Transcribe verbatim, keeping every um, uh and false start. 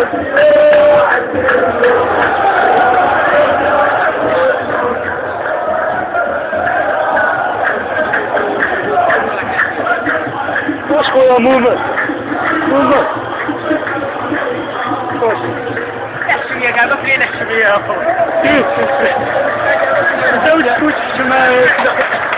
What's going on, movement? Movement. Adesso mi acaba qui, adesso mi apro. Don't switch to my...